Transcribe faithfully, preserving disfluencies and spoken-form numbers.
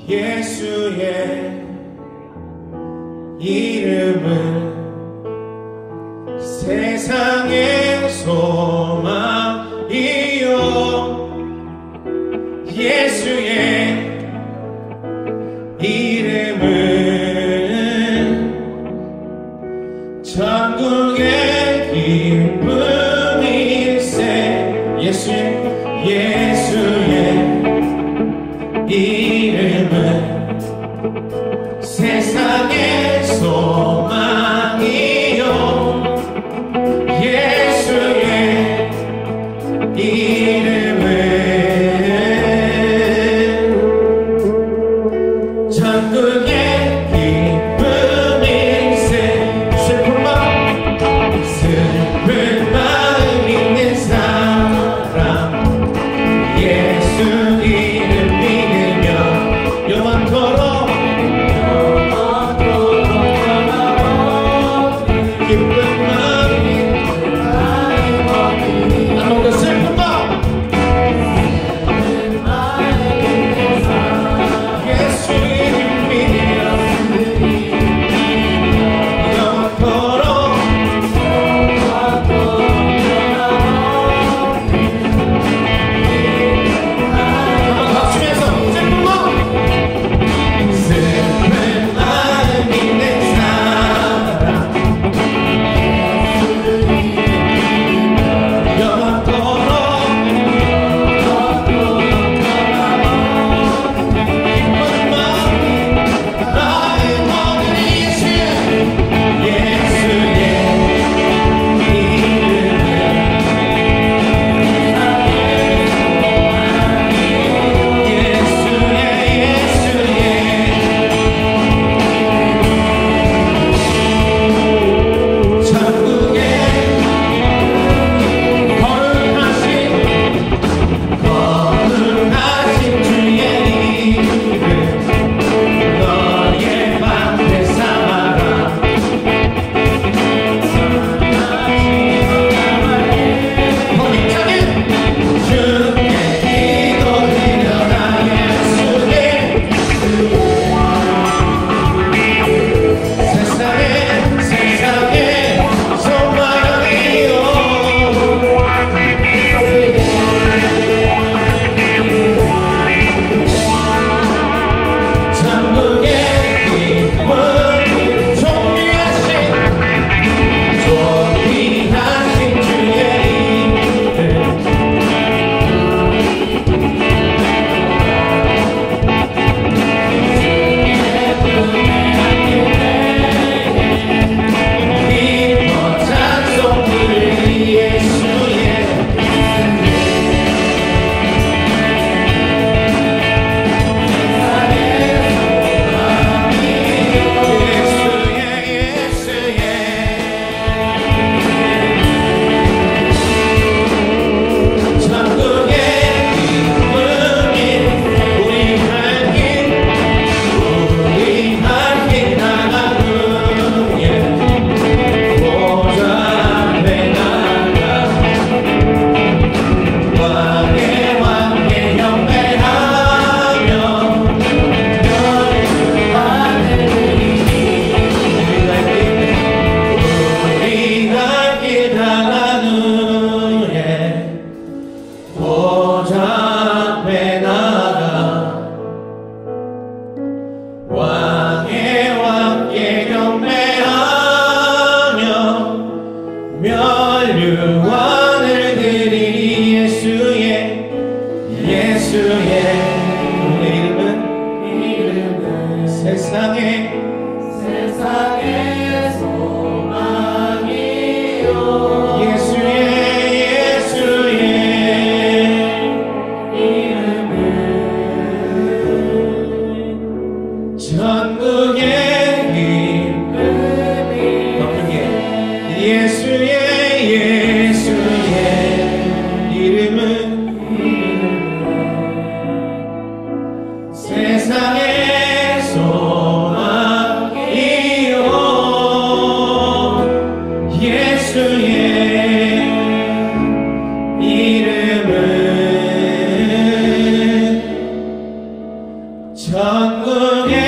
예수의 이름은 세상의 소망이요 예수의 이름은 천국의 기쁨일세 예수의 예수의 이름은 세상의 소망이요 예수의 이름은 천국의 기쁨일세 슬픈 마음 슬픈 마음 있는 사람 예수 이름 믿으며 영원토록 기쁜 마음이 나누고 슬픈 마음 예수 이름 믿으며 영원토록 한번 박수면서 슬픈 마음 슬픈 마음 있는 사람 영원토록 기쁜 마음이 나의 모든 이슈 예수의 천국에 거룩하신 거룩하신 주의 이름 너의 방패 삼아라 거룩하게 주께 기도드려라 예수님 세상에 세상에 소망이요 천국의 기쁨 존귀하신 존귀하신 주의 이름 기뻐 찬송 부르리 예수의 예수의 예수의 천국의 기쁨이 우리 할 길 우리 할 길 나가는 후에 보좌 앞에 나가 왕의 왕의 경배하며 우리가 길 나가는 후에 보좌 앞에 나가 왕의 왕께 경배하며 멸류관을 드리리 예수의 예수의 우리 이름은 이름은 세상에 세상의 소망이요 예수의 예수의 이름은 천국의 기쁨이 예수의 예수의 이름은 세상의 소망이요 예수의 이름은 천국에